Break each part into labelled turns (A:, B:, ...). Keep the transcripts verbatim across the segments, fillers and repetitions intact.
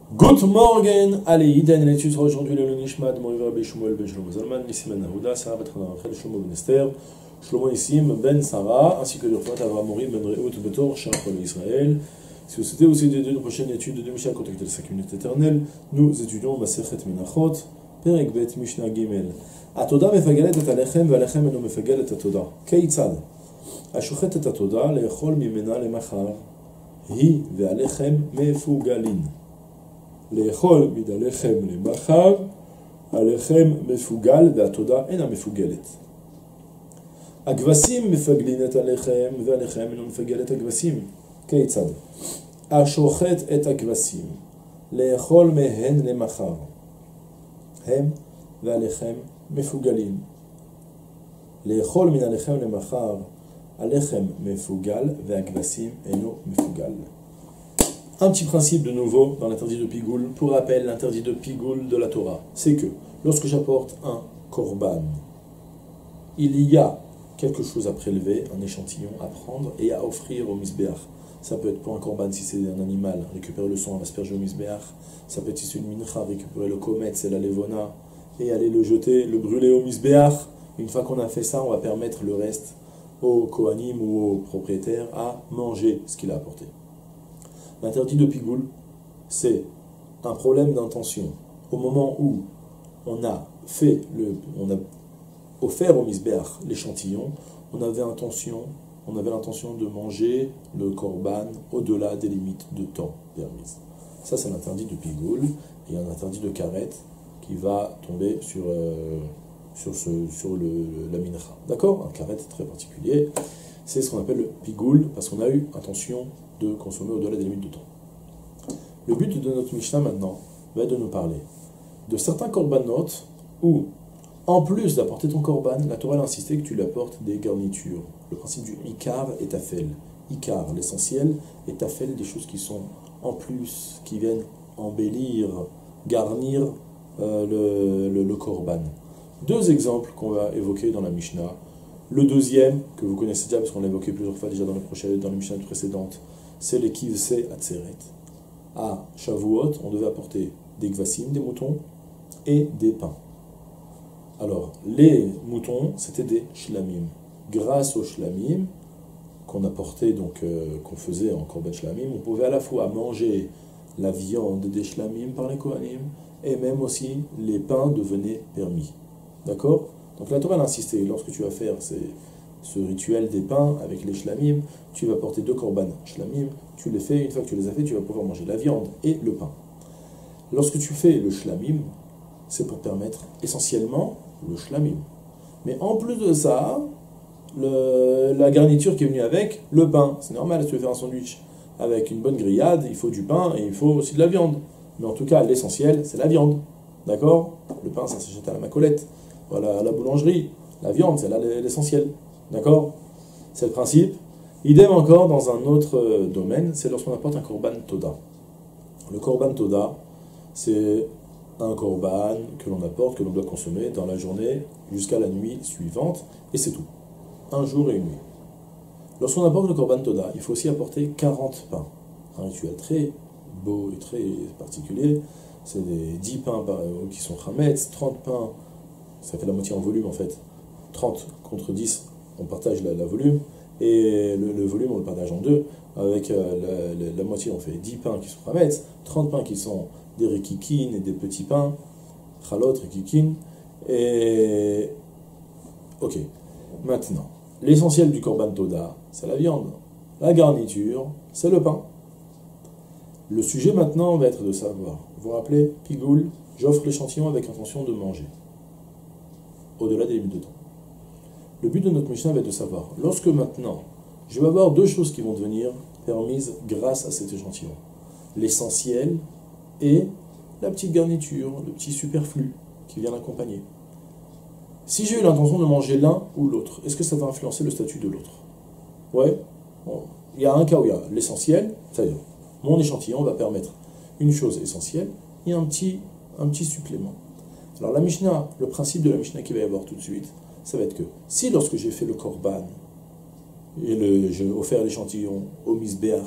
A: Good morning, allez, Iden, l'étude sera aujourd'hui le Nishmat, Moriva Rabbi Shmuel ben Shlomo Zalman, Nissim ben Nahuda, Sarah ben Rachel, Shlomo ben Esther, Shlomo Nissim ben Sarah, ainsi que l'Urfat Avram Mori ben Rehout Betor, Shachol Israël. Si vous souhaitez aussi d'étudier une prochaine étude de Mishnah, contactez les cinq minutes éternelles, nous étudions Masechet Menachot, Perek Bet Mishnah Gimel. Atoda mefagalet et alechem, ve'alechem eno mefagalet atoda. Keitzad. השוחט את התודה לאכול ממנה למחר, היא והלחם מפוגלין. לאכול מן הלחם למחר, הלחם מפוגל והתודה אינה מפוגלת. הכבשים מפגלין את הלחם והלחם אינו מפגל את הכבשים. כיצד? השוחט את הכבשים לאכול מהן למחר, הם והלחם מפוגלים. לאכול מן הלחם למחר, Alechem mefugal, ve'akvasim eno mefugal. Un petit principe de nouveau dans l'interdit de pigoul. Pour rappel, l'interdit de pigoul de la Torah, c'est que lorsque j'apporte un korban, il y a quelque chose à prélever, un échantillon à prendre et à offrir au misbéach. Ça peut être pour un korban si c'est un animal, récupérer le sang, asperger au misbéach. Ça peut être si c'est une mincha, récupérer le komet, c'est la levona, et aller le jeter, le brûler au misbéach. Une fois qu'on a fait ça, on va permettre le reste au Kohanim ou au propriétaire à manger ce qu'il a apporté. L'interdit de pigoul, c'est un problème d'intention. Au moment où on a fait le, on a offert au misbéach l'échantillon, on avait intention, on avait l'intention de manger le korban au-delà des limites de temps permises. Ça, c'est l'interdit de pigoul, et il y a un interdit de karet qui va tomber sur euh, sur, ce, sur le, la mincha. D'accord? Un karet très particulier. C'est ce qu'on appelle le pigoul, parce qu'on a eu intention de consommer au-delà des limites de temps. Le but de notre Mishnah maintenant va être de nous parler de certains korbanot où, en plus d'apporter ton korban, la Torah a insisté que tu lui apportes des garnitures. Le principe du ikar et tafel. Ikar, l'essentiel, et tafel, des choses qui sont en plus, qui viennent embellir, garnir euh, le, le, le korban. Deux exemples qu'on va évoquer dans la Mishnah. Le deuxième, que vous connaissez déjà parce qu'on l'a évoqué plusieurs fois déjà dans les, prochaines, dans les Mishnah précédentes, c'est les kivsei atzeret. À Shavuot, on devait apporter des gvasim, des moutons, et des pains. Alors, les moutons, c'était des shlamim. Grâce aux shlamim, qu'on apportait, donc, euh, qu'on faisait en korban shlamim, on pouvait à la fois manger la viande des shlamim par les kohanim, et même aussi les pains devenaient permis. D'accord? Donc la Torah a insisté, lorsque tu vas faire ces, ce rituel des pains avec les shlamim, tu vas porter deux korban shlamim, tu les fais, une fois que tu les as fait, tu vas pouvoir manger la viande et le pain. Lorsque tu fais le shlamim, c'est pour permettre essentiellement le shlamim. Mais en plus de ça, le, la garniture qui est venue avec, le pain. C'est normal, si tu veux faire un sandwich avec une bonne grillade, il faut du pain et il faut aussi de la viande. Mais en tout cas, l'essentiel, c'est la viande. D'accord? Le pain, ça s'achète à la macolette. Voilà, à la boulangerie. La viande, c'est là l'essentiel. D'accord? C'est le principe. Idem encore dans un autre domaine, c'est lorsqu'on apporte un korban toda. Le korban toda, c'est un korban que l'on apporte, que l'on doit consommer dans la journée jusqu'à la nuit suivante, et c'est tout. Un jour et une nuit. Lorsqu'on apporte le korban toda, il faut aussi apporter quarante pains. Un rituel très beau et très particulier. C'est des dix pains qui sont chametz, trente pains, ça fait la moitié en volume en fait. trente contre dix, on partage la, la volume, et le, le volume on le partage en deux. Avec euh, la, la, la moitié on fait dix pains qui sont chametz, trente pains qui sont des rikikin et des petits pains, chalot, rikikin, et... Ok, maintenant, l'essentiel du korban toda, c'est la viande. La garniture, c'est le pain. Le sujet maintenant va être de savoir, vous vous rappelez, pigoul, j'offre l'échantillon avec intention de manger, au-delà des limites de temps. Le but de notre Mishnah va être de savoir, lorsque maintenant, je vais avoir deux choses qui vont devenir permises grâce à cet échantillon. L'essentiel et la petite garniture, le petit superflu qui vient l'accompagner. Si j'ai eu l'intention de manger l'un ou l'autre, est-ce que ça va influencer le statut de l'autre? Ouais, bon, il y a un cas où il y a l'essentiel, c'est-à-dire mon échantillon va permettre une chose essentielle et un petit, un petit supplément. Alors la Mishnah, le principe de la Mishnah qui va y avoir tout de suite, ça va être que si lorsque j'ai fait le korban et le, j'ai offert l'échantillon au misbéach,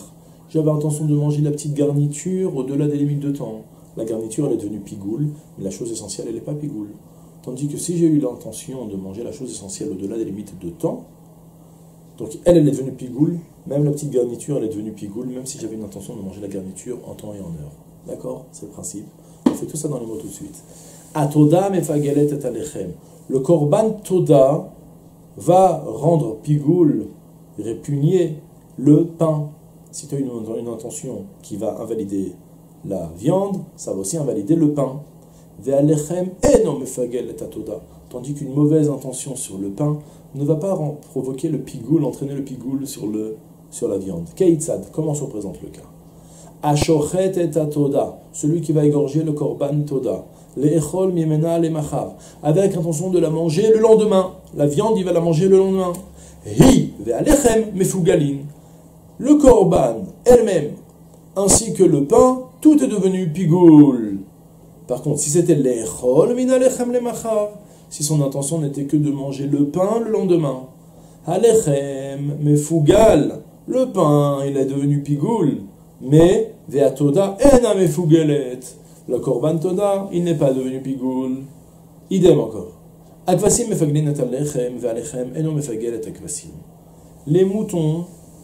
A: j'avais intention de manger la petite garniture au-delà des limites de temps. La garniture, elle est devenue pigoule, mais la chose essentielle, elle n'est pas pigoule. Tandis que si j'ai eu l'intention de manger la chose essentielle au-delà des limites de temps, donc elle, elle est devenue pigoule, même la petite garniture, elle est devenue pigoule, même si j'avais une intention de manger la garniture en temps et en heure. D'accord? C'est le principe. On fait tout ça dans les mots tout de suite. Atoda mefagelet et alechem. Le korban toda va rendre pigoule, répugner le pain. Si tu as une, une intention qui va invalider la viande, ça va aussi invalider le pain. Ve'alechem eno mefagelet atoda. Tandis qu'une mauvaise intention sur le pain ne va pas provoquer le pigoule, entraîner le pigoule sur, le, sur la viande. Keitzad, comment se représente le cas? Ashochet et atoda, celui qui va égorger le korban toda. Le'echol mimena le'machar, avec intention de la manger le lendemain. La viande, il va la manger le lendemain. Hi ve'alechem mefugalin. Le korban elle-même, ainsi que le pain, tout est devenu pigoule. Par contre, si c'était le'echol mina lechem le'machar, si son intention n'était que de manger le pain le lendemain. Alechem mefugal, le pain, il est devenu pigoule. Mais, ve'atoda ena mefugelet, le korban toda, il n'est pas devenu pigoule. Idem encore. Akvasim mefaglin et alechem, ve'alechem eno mefagelet akvasim. Les moutons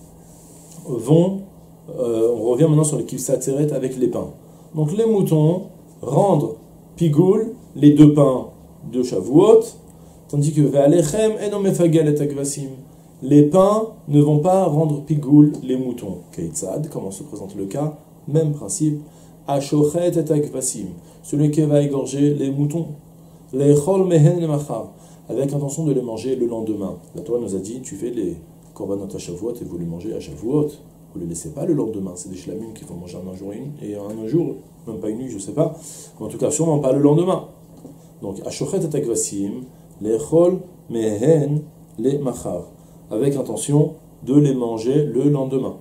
A: vont, euh, on revient maintenant sur le kivsat avec les pains. Donc les moutons rendent pigoule les deux pains de Shavuot, tandis que ve'alechem eno mefagelet akvasim. Les pains ne vont pas rendre pigoule les moutons. Keitzad, comment se présente le cas? Même principe. Ashochet et akvasim, celui qui va égorger les moutons. Le'echol mehen lemachar, avec intention de les manger le lendemain. La Torah nous a dit, tu fais les korbanot à Shavuot et vous les mangez à Shavuot. Vous ne les laissez pas le lendemain. C'est des shlamim qu'il faut manger en un jour et, une, et en un jour, même pas une nuit, je ne sais pas. Mais en tout cas, sûrement pas le lendemain. Donc, Ashochet et akvasim, le'echol mehen lemachar, avec intention de les manger le lendemain.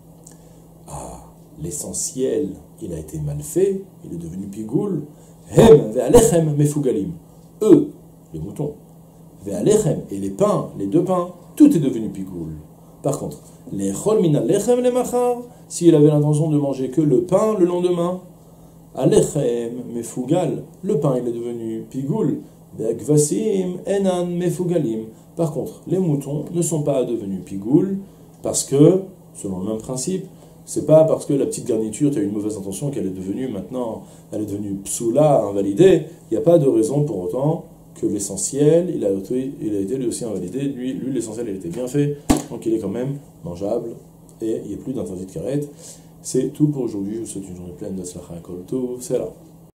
A: Ah, l'essentiel, il a été mal fait, il est devenu pigoule. Hem ve'alechem mefugalim. Eux, les moutons, ve'alechem et les pains, les deux pains, tout est devenu pigoule. Par contre, les chol min alechem le machar, s'il avait l'intention de manger que le pain le lendemain, alechem mefugal, le pain il est devenu pigoule. Ve'akvasim enan mefugalim. Par contre, les moutons ne sont pas devenus pigoule parce que, selon le même principe, c'est pas parce que la petite garniture, tu as une mauvaise intention qu'elle est devenue maintenant, elle est devenue psoula, invalidée. Il n'y a pas de raison pour autant que l'essentiel, il a été, il a été lui aussi invalidé. Lui, lui l'essentiel, il a été bien fait, donc il est quand même mangeable et il n'y a plus d'interdit de karet. C'est tout pour aujourd'hui. Je vous souhaite une journée pleine de slacha kol tov. C'est là.